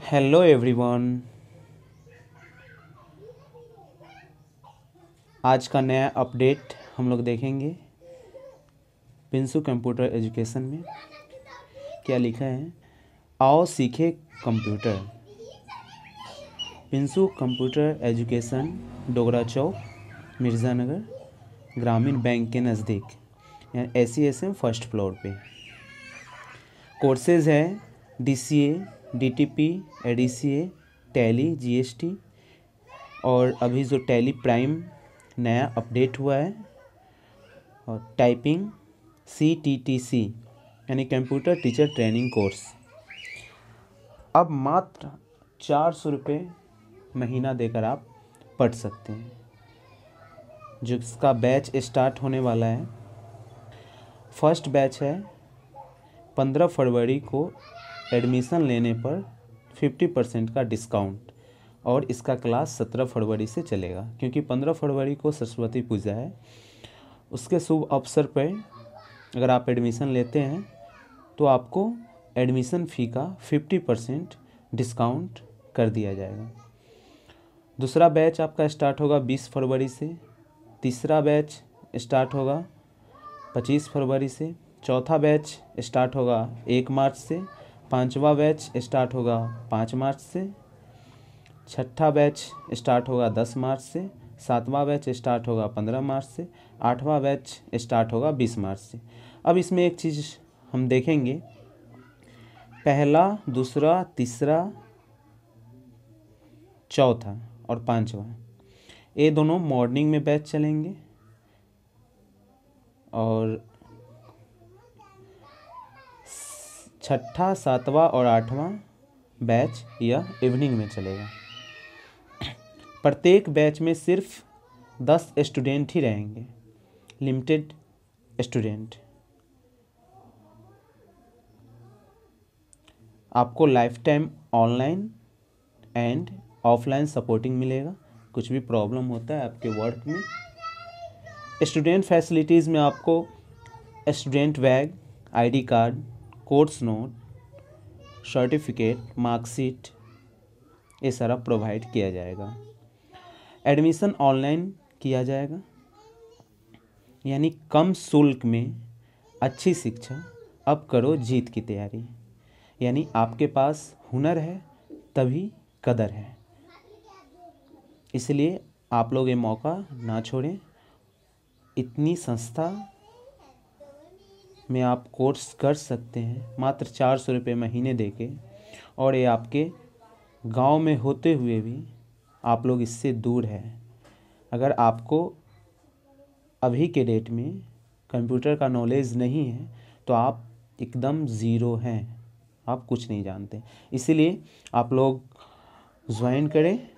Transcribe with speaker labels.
Speaker 1: Hello everyone. आज का नया अपडेट हम लोग देखेंगे। पिंसू कंप्यूटर एजुकेशन में क्या लिखा है, आओ सीखे computer. Pinsu computer education Dogra Chowk, Mirzanagar, ग्रामीण बैंक के नज़दीक, SESM फर्स्ट फ्लोर पे। कोर्सेज़ है DCA, DTP, ADCA, Tally, GST और अभी जो टैली प्राइम नया अपडेट हुआ है, और टाइपिंग CTTC यानी कंप्यूटर टीचर ट्रेनिंग कोर्स। अब मात्र 400 रुपये महीना देकर आप पढ़ सकते हैं, जिसका बैच स्टार्ट होने वाला है। फर्स्ट बैच है 15 फरवरी को, एडमिशन लेने पर 50% का डिस्काउंट, और इसका क्लास 17 फरवरी से चलेगा, क्योंकि 15 फरवरी को सरस्वती पूजा है। उसके शुभ अवसर पर अगर आप एडमिशन लेते हैं तो आपको एडमिशन फ़ी का 50% डिस्काउंट कर दिया जाएगा। दूसरा बैच आपका स्टार्ट होगा 20 फरवरी से, तीसरा बैच स्टार्ट होगा 25 फरवरी से, चौथा बैच स्टार्ट होगा 1 मार्च से, पांचवा बैच स्टार्ट होगा 5 मार्च से, छठा बैच स्टार्ट होगा 10 मार्च से, सातवां बैच स्टार्ट होगा 15 मार्च से, आठवां बैच स्टार्ट होगा 20 मार्च से। अब इसमें एक चीज़ हम देखेंगे, पहला, दूसरा, तीसरा, चौथा और पांचवा, ये दोनों मॉर्निंग में बैच चलेंगे, और छठा, सातवां और आठवां बैच यह इवनिंग में चलेगा। प्रत्येक बैच में सिर्फ 10 स्टूडेंट ही रहेंगे, लिमिटेड स्टूडेंट। आपको lifetime online and offline supporting मिलेगा। कुछ भी प्रॉब्लम होता है आपके वर्क में, स्टूडेंट फैसिलिटीज़ में आपको student bag, ID card, course note, certificate, marksheet, ये सारा प्रोवाइड किया जाएगा। एडमिशन ऑनलाइन किया जाएगा, यानी कम शुल्क में अच्छी शिक्षा। अब करो जीत की तैयारी, यानी आपके पास हुनर है तभी कदर है। इसलिए आप लोग ये मौका ना छोड़ें। इतनी संस्था में आप कोर्स कर सकते हैं मात्र 400 रुपये महीने देके, और ये आपके गांव में होते हुए भी आप लोग इससे दूर हैं। अगर आपको अभी के डेट में कंप्यूटर का नॉलेज नहीं है तो आप एकदम ज़ीरो हैं, आप कुछ नहीं जानते। इसीलिए आप लोग ज्वाइन करें